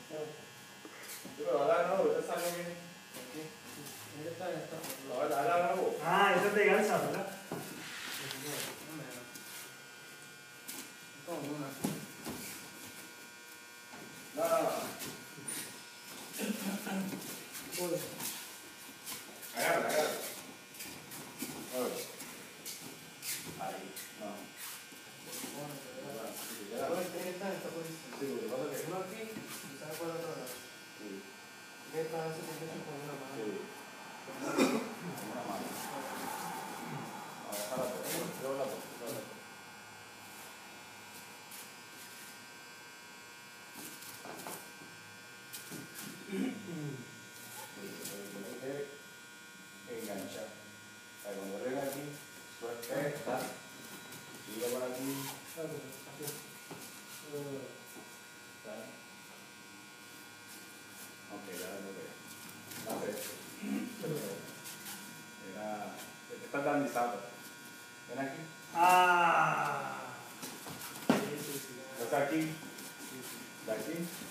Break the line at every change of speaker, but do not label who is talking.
Pero ahora no, ahorita sale bien. Aquí. Ahora no.
Ah, eso es de Garza, ¿verdad?
No. Agarra. Ahí. No. Sí, lo que pasa es que
uno aquí y sale por el otro lado.
sí.
¿Qué tal ese tiempo con una mano?
Sí. Una mano. Déjala por ahí. Llévala por ahí. Tienes que enganchar. Cuando venga aquí, suelta esta. Sigue por aquí. Ok, ya lo veo. Hace esto. Está danizado. Ven aquí.
Ah. Sí.
Está aquí. De aquí.